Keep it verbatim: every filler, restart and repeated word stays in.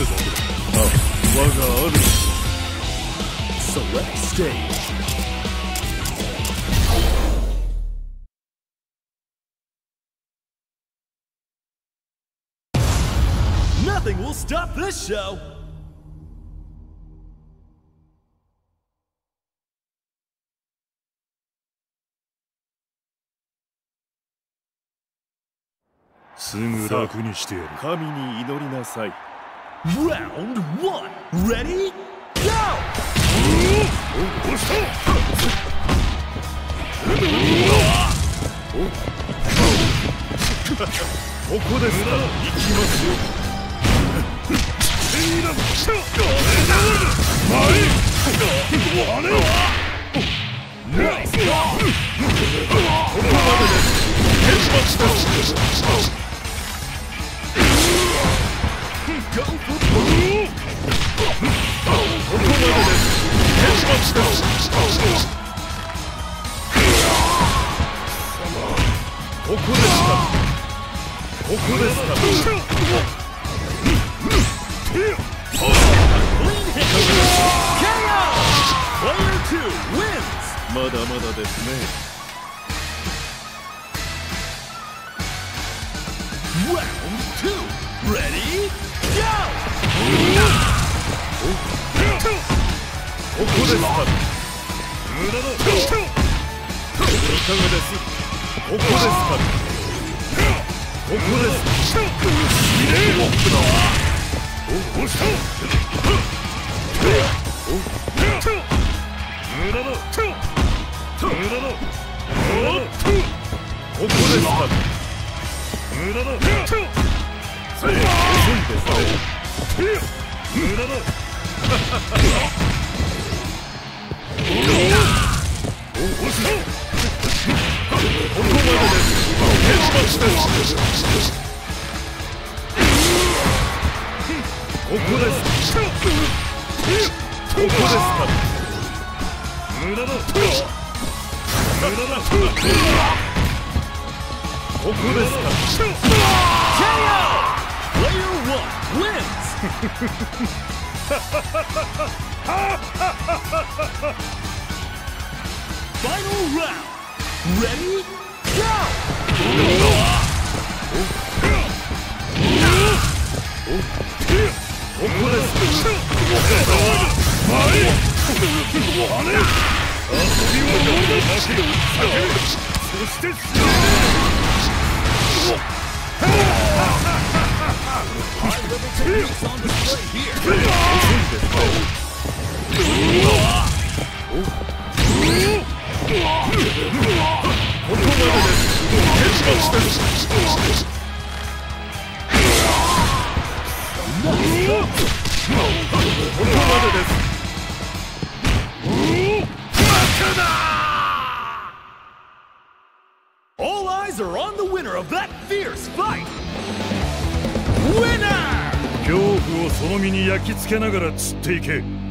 Select stage. Nothing will stop this show. Round one. Ready? Go! Go for blue! Player two wins! Mada mada desu ne. Round two. Ready? Go! ここですか。無駄だ。いかがです。ここですか。ここです。入れろ。お、押した。無駄だ。無駄だ。ここですか。無駄だ。遅いですね。無駄だ。おお、押した。ここまでです。決勝です。ここです。ここですか。無駄だ。無駄だ。ここですか。ケーオー! Player one wins! Final round! Ready? Go! High level techniques on display here. All eyes are on the winner of that fierce fight. Winner! 恐怖をその身に焼き付けながら釣っていけ。